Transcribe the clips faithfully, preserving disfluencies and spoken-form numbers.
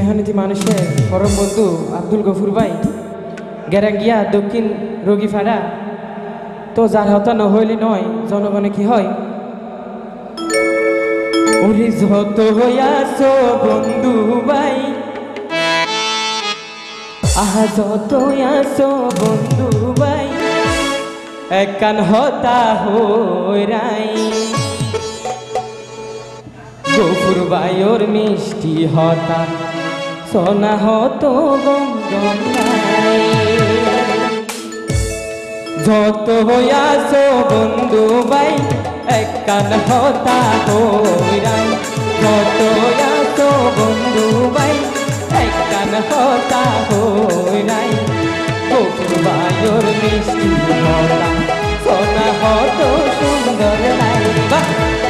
মেহনতি মানুষের পরম বন্ধু আব্দুল গফুর ভাই গেরাঙ্গিয়া দক্ষিণ রোগীপাড়া তো যার হতা ন হইলে নয় জনগণে কি হয় ওরে যত হইয়াছ বন্ধু ভাই আহা যত হইয়াছ বন্ধু ভাই একখান হতা হইরাই গফুর ভাইয়ের মিষ্টি হতা সোনা হতো গঙ্গাই যত হইয়াছ বন্ধু ভাই একখান হতা হইরাই যত হইয়াছ বন্ধু ভাই একখান হতা হইরাই গফুর ভাইয়ের মিষ্টি হতা সোনা হতো সুন্দর লাই বাহ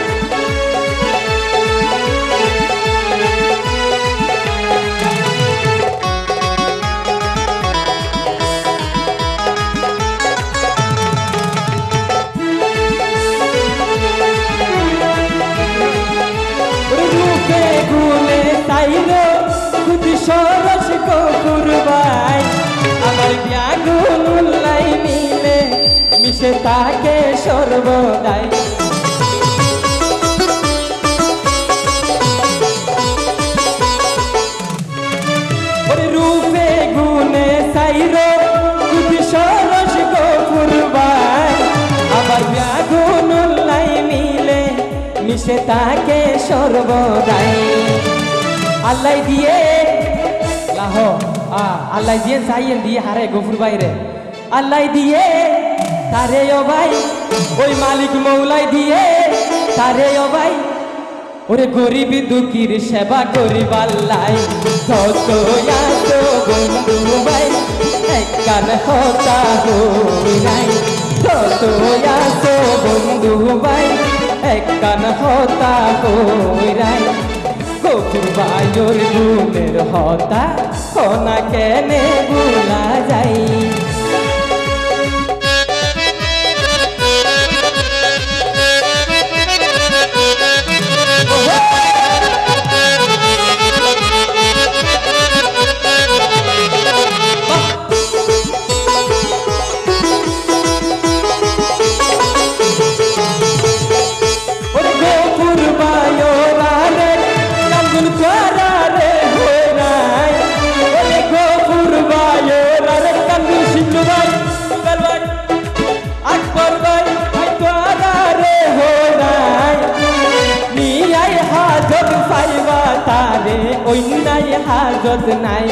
সরস গফুর ভাই আমার ব্যাগুল লাই মিলে মিশে তাকে সর্বদাই রূপে গুণে সাইরো খুদি সরস গফুর ভাই আমার ব্যাগুল লাই মিলে মিশে তাকে সর্বদাই আল্লাহ দিয়ে লাহো আ আল্লাহ দিয়ে চাইয়েন দিয়ে হারে গফুর বাইরে আল্লাহ দিয়ে তারে ও ভাই ওই মালিক মৌলাই দিয়ে তারে ও ভাই ওরে গরিব দুঃখীর সেবা করিব আল্লাহ যত আছ বন্ধু ভাই একখান হতা হইরাই যত আছ বন্ধু ভাই একখান হতা হইরাই গফুর ভাইয়ের গুণের হতা সোনা কেনে ভুলা যাই তারে অন্যায় হাজত নাই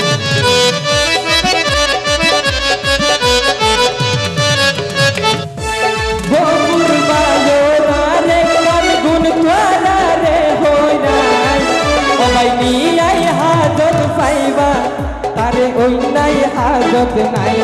গফুর ভাইয়ের কান গুণ তোরা রে হই নাই ও ভাই নিয়াই হাজত পাইবা তারে অন্যায় হাজত নাই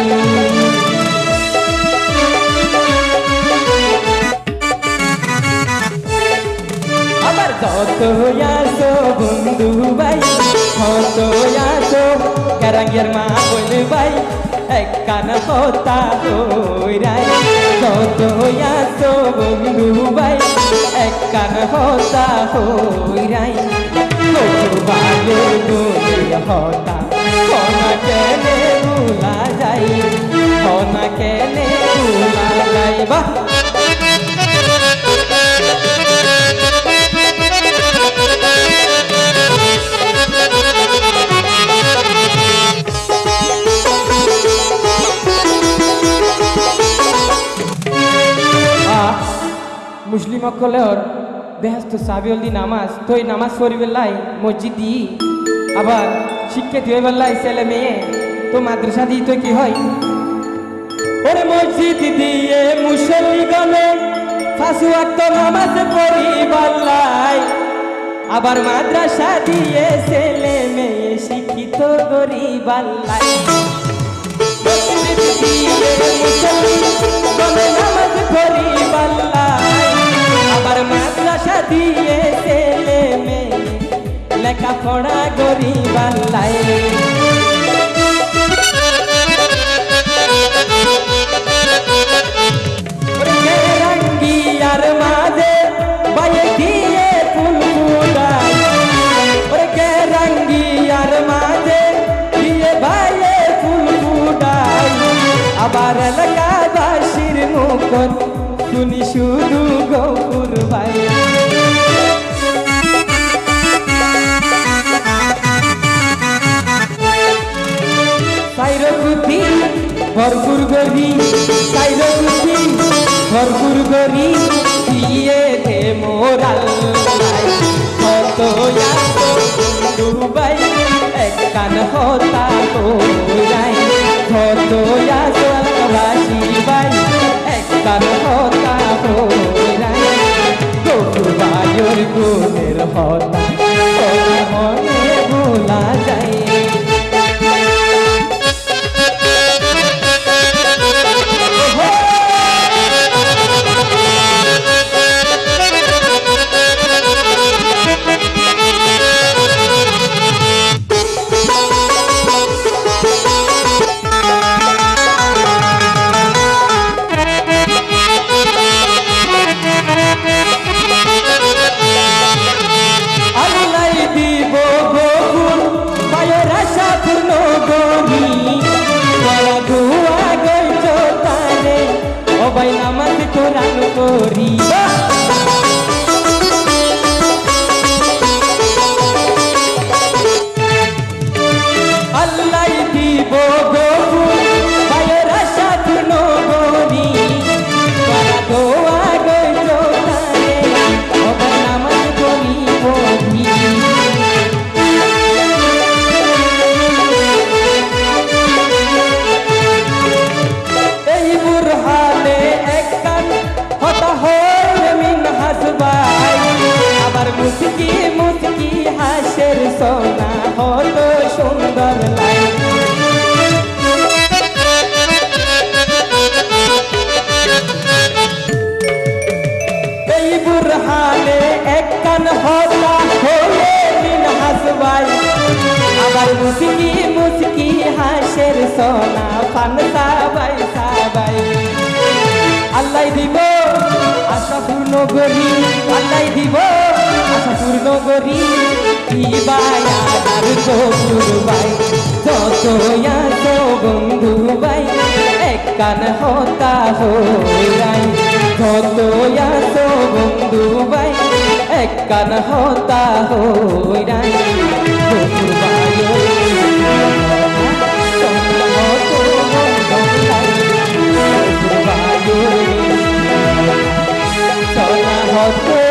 যত আছ বন্ধু ভাই হত আছ গেরাঙ্গিয়ার মা বল ভাই একখান হতা হইরাই যত আছ বন্ধু ভাই একখান হতা হইরাই গফুর ভাইয়ের গুণের হতা সোনা কেনে ভুলা যাই সোনা কেনে ভুলা যাই বাহ মুসলিম অকলের বেহস্ত সাবিউল দি নামাজ তো এই নামাজ পড়িবেলাই মসজিদ দি আবার শিক্ষিত হইবেলাই ছেলে মেয়ে তো মাদ্রাসা দি তো কি হয় ওরে মসজিদ দিয়ে মুসল্লিগণে পাঁচ ওয়াক্ত নামাজ পড়িবেলাই আবার মাদ্রাসা দিয়ে ছেলে মেয়ে শিক্ষিত করিবেলাই মসজিদ দিয়ে মুসল্লিগণে নামাজ পড়িবেলাই আবার মাদ্রাসা দিয়ে ছেলে মেয়ে লেখাপড়া করিবালাই গেরাঙ্গিয়ার মাঝে বাইয়ে দিয়ে ফুল ফুটাই গেরাঙ্গিয়ার আবার এলাকাবাসীর মুখত শুনি শুধু গফুর ভাই সাইরকুতি ভরপুর গরি সাইরকুতি ভরপুর গরি দিয়ে দে মোরাল কত দুবাই এক কান হতা তোরাই কত রাশি বাই এক কান হতা তোরাই গফুর ভাইয়ের গুণের হতা মনে ভোলা যায় সবাই নামাজ কোরআন করি আল্লাহ দিব গফুর ভাইয়ের আশা পূর্ণ করি দোয়া গইল তারে সবাই নামাজ করি পড়ি এই বুরহানে আবার মুসকি মুসকি হাসের সোনা হতো সুন্দর লাই এই বুরহানে এক কান হতা হয়ে মিন হাসবাই আবার মুসকি মুসকি হাসের সোনা ফান সাবাই সাবাই আল্লাহ দিব আশা পূর্ণ করি আল্লাহ দিব আশা পূর্ণ করি আর গফুর ভাই যত আছো বন্ধু ভাই এক কান হতা হইরাই যত আছো বন্ধু ভাই এক কান হতা হইরাই গফুর ভাই Hot